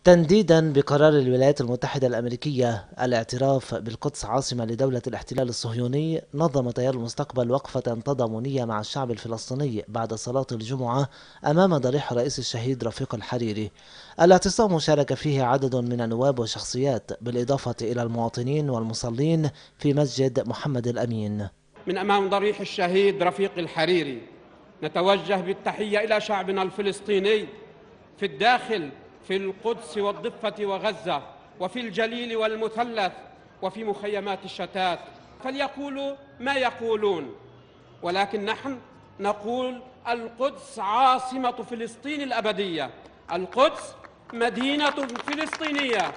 تنديدا بقرار الولايات المتحدة الأمريكية الاعتراف بالقدس عاصمة لدولة الاحتلال الصهيوني، نظم تيار المستقبل وقفة تضامنية مع الشعب الفلسطيني بعد صلاة الجمعة أمام ضريح رئيس الشهيد رفيق الحريري. الاعتصام شارك فيه عدد من النواب والشخصيات بالإضافة إلى المواطنين والمصلين في مسجد محمد الأمين. من أمام ضريح الشهيد رفيق الحريري نتوجه بالتحية إلى شعبنا الفلسطيني في الداخل، في القدس والضفة وغزة، وفي الجليل والمثلث، وفي مخيمات الشتات. فليقولوا ما يقولون، ولكن نحن نقول القدس عاصمة فلسطين الأبدية، القدس مدينة فلسطينية،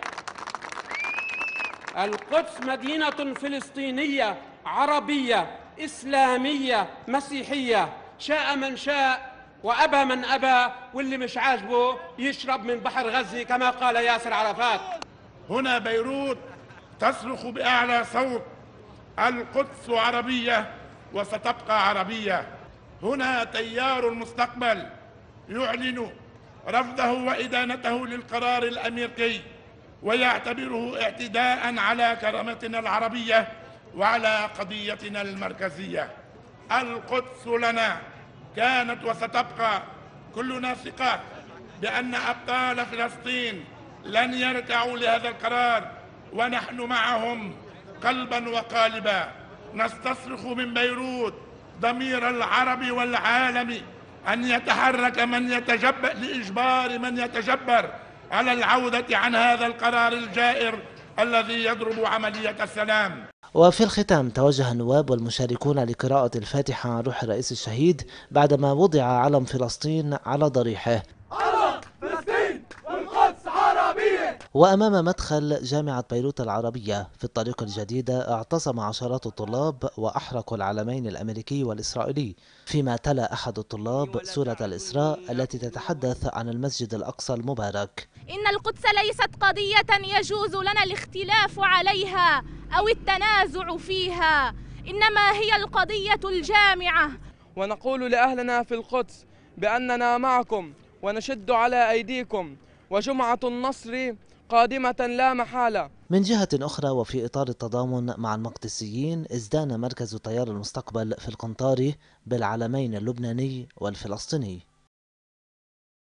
القدس مدينة فلسطينية عربية إسلامية مسيحية، شاء من شاء وأبى من أبى، واللي مش عاجبه يشرب من بحر غزة كما قال ياسر عرفات. هنا بيروت تصرخ بأعلى صوت: القدس عربية وستبقى عربية. هنا تيار المستقبل يعلن رفضه وإدانته للقرار الأمريكي، ويعتبره اعتداء على كرامتنا العربية وعلى قضيتنا المركزية. القدس لنا كانت وستبقى. كلنا ثقة بأن أبطال فلسطين لن يركعوا لهذا القرار، ونحن معهم قلبا وقالبا. نستصرخ من بيروت ضمير العرب والعالم أن يتحرك من يتجبر لإجبار من يتجبر على العودة عن هذا القرار الجائر الذي يضرب عملية السلام. وفي الختام توجه النواب والمشاركون لقراءة الفاتحة عن روح الرئيس الشهيد بعدما وضع علم فلسطين على ضريحه. علم فلسطين والقدس عربية. وأمام مدخل جامعة بيروت العربية في الطريق الجديدة اعتصم عشرات الطلاب وأحرقوا العلمين الأمريكي والإسرائيلي، فيما تلا أحد الطلاب سورة الإسراء التي تتحدث عن المسجد الأقصى المبارك. إن القدس ليست قضية يجوز لنا الاختلاف عليها أو التنازع فيها، إنما هي القضية الجامعة. ونقول لأهلنا في القدس بأننا معكم ونشد على أيديكم، وجمعة النصر قادمة لا محالة. من جهة أخرى، وفي إطار التضامن مع المقدسيين، ازدان مركز تيار المستقبل في القنطاري بالعلمين اللبناني والفلسطيني.